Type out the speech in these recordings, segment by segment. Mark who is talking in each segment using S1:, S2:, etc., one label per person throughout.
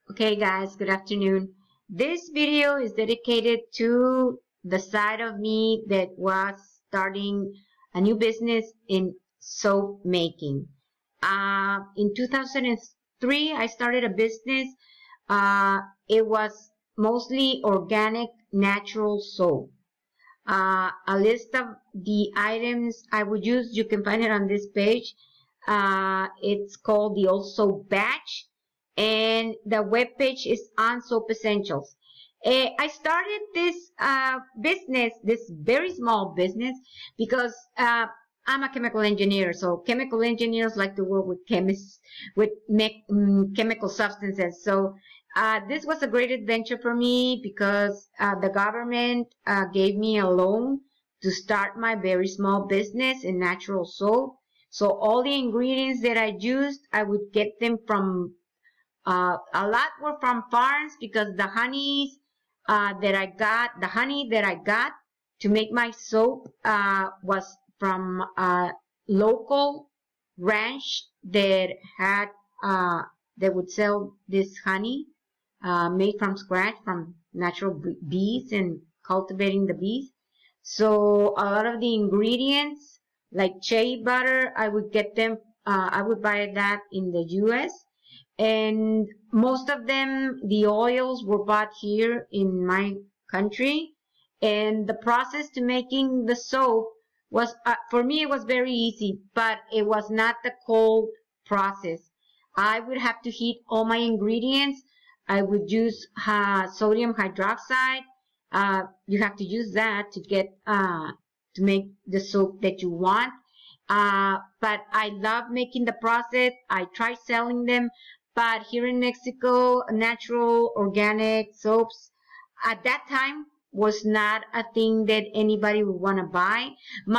S1: Okay guys, good afternoon. This video is dedicated to the side of me that was starting a new business in soap making. In 2003, I started a business. It was mostly organic, natural soap. A list of the items I would use, you can find it on this page. It's called the Old Soap Batch, and the web page is on Soap Essentials. I started this business, this very small business, because I'm a chemical engineer. So chemical engineers like to work with chemists, with chemical substances. So this was a great adventure for me because the government gave me a loan to start my very small business in natural soap. So all the ingredients that I used, I would get them from, a lot were from farms because the honey that I got to make my soap was from a local ranch that had, that would sell this honey made from scratch from natural bees and cultivating the bees. So a lot of the ingredients like shea butter, I would get them, I would buy that in the US. And most of them, the oils were bought here in my country. And the process to making the soap was, for me, it was very easy, but it was not the cold process. I would have to heat all my ingredients. I would use sodium hydroxide. You have to use that to get to make the soap that you want. But I love making the process. I try selling them, but here in Mexico, natural organic soaps at that time was not a thing that anybody would want to buy.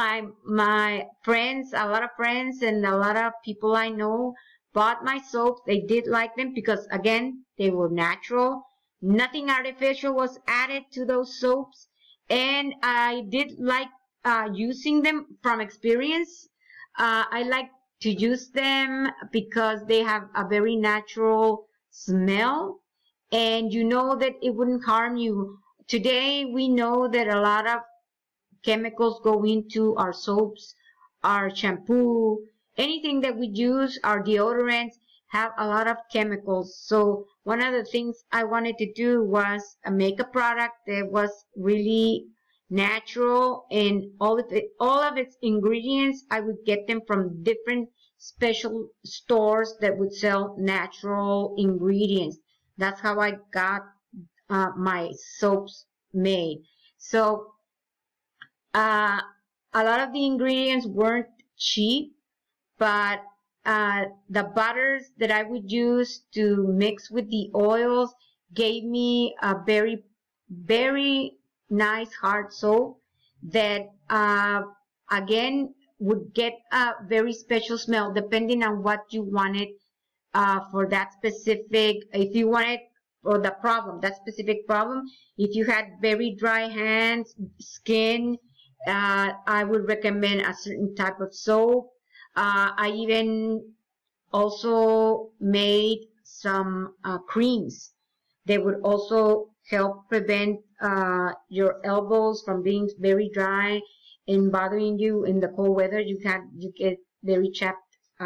S1: My friends, a lot of friends and a lot of people I know bought my soaps. They did like them because, again, they were natural. Nothing artificial was added to those soaps. And I did like using them from experience. I like to use them because they have a very natural smell. And you know that it wouldn't harm you. Today, we know that a lot of chemicals go into our soaps, our shampoo, anything that we use, our deodorants have a lot of chemicals. So one of the things I wanted to do was make a product that was really natural, and all of its ingredients, I would get them from different special stores that would sell natural ingredients. That's how I got my soaps made. So a lot of the ingredients weren't cheap, but the butters that I would use to mix with the oils gave me a very, very nice hard soap that again would get a very special smell depending on what you wanted for that specific, if you wanted for the problem, that specific problem. If you had very dry hands, skin, I would recommend a certain type of soap. I even also made some creams that would also help prevent your elbows from being very dry and bothering you in the cold weather. You get very chapped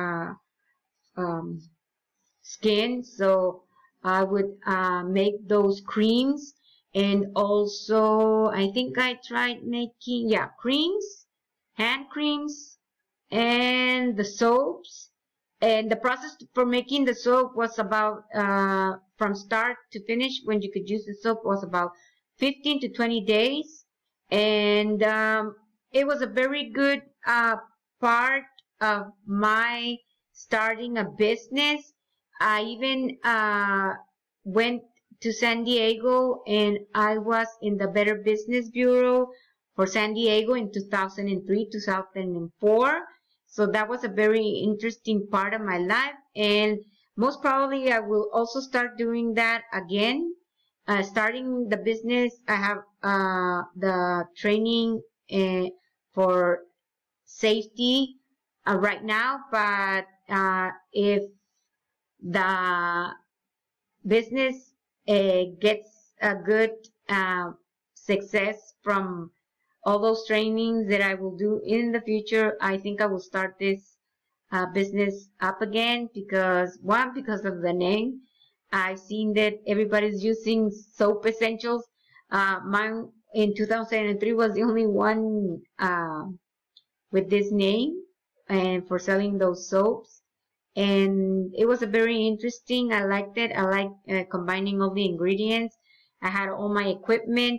S1: skin. So I would make those creams. And also, I think I tried making, yeah, creams, hand creams, and the soaps. And the process for making the soap was about, from start to finish, when you could use the soap, was about 15 to 20 days. And it was a very good part of my starting a business. I even went to San Diego, and I was in the Better Business Bureau for San Diego in 2003, 2004. So that was a very interesting part of my life, and most probably I will also start doing that again. Starting the business, I have the training for safety right now, but if the business gets a good success from all those trainings that I will do in the future, I think I will start this business up again because one, because of the name. I've seen that everybody's using soap essentials. Mine in 2003 was the only one with this name and for selling those soaps. And it was a very interesting. I liked it. I like combining all the ingredients. I had all my equipment,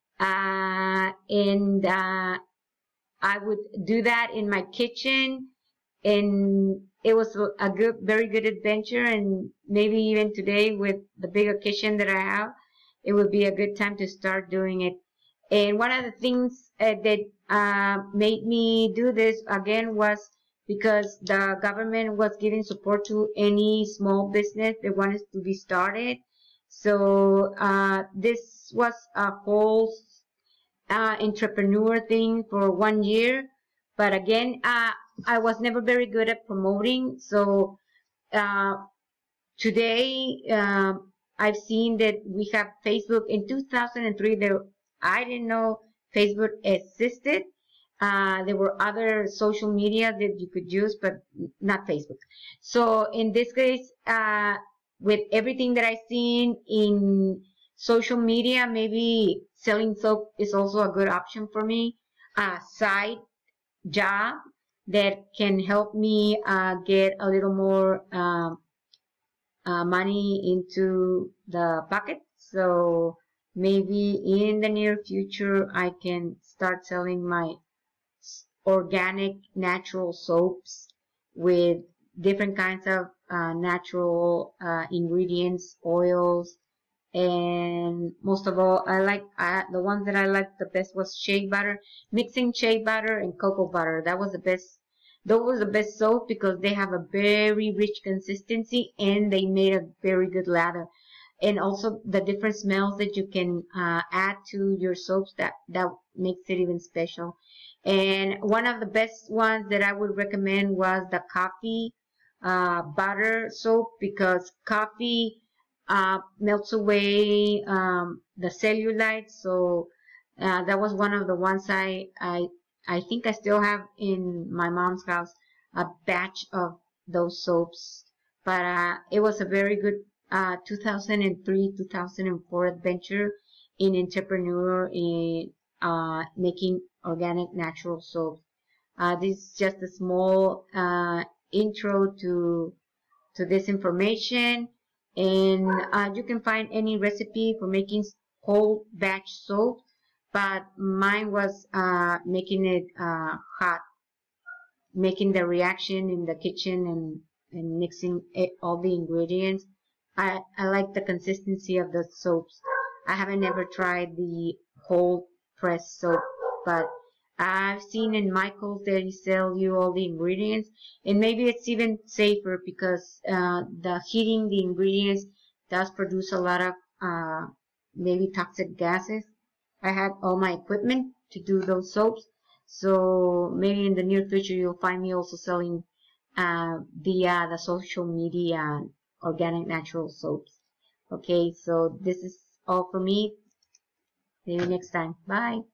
S1: and I would do that in my kitchen, and it was a good, very good adventure. And maybe even today with the bigger kitchen that I have, it would be a good time to start doing it. And one of the things that made me do this again was because the government was giving support to any small business that wanted to be started. So this was a whole entrepreneur thing for 1 year. But again, I was never very good at promoting. So uh, today, I've seen that we have Facebook. In 2003, I didn't know Facebook existed. There were other social media that you could use, but not Facebook. So in this case, with everything that I've seen in social media, maybe selling soap is also a good option for me. A side job that can help me get a little more money into the pocket. So maybe in the near future, I can start selling my organic natural soaps with different kinds of natural ingredients, oils, and most of all, the ones that I liked the best was shea butter. Mixing shea butter and cocoa butter, that was the best. Those was the best soap because they have a very rich consistency and they made a very good lather. And also the different smells that you can add to your soaps, that makes it even special. And one of the best ones that I would recommend was the coffee butter soap, because coffee melts away the cellulite. So that was one of the ones I think I still have in my mom's house, a batch of those soaps. But it was a very good 2003, 2004 adventure in entrepreneur in making organic natural soaps. This is just a small intro to this information, and you can find any recipe for making whole batch soap, but mine was making it hot, making the reaction in the kitchen and mixing all the ingredients. I like the consistency of the soaps. I haven't ever tried the cold press soap, but I've seen in Michael's they sell you all the ingredients, and maybe it's even safer because the heating the ingredients does produce a lot of maybe toxic gases. I had all my equipment to do those soaps, so maybe in the near future you'll find me also selling via the social media organic natural soaps. Okay, so this is all for me. See you next time. Bye.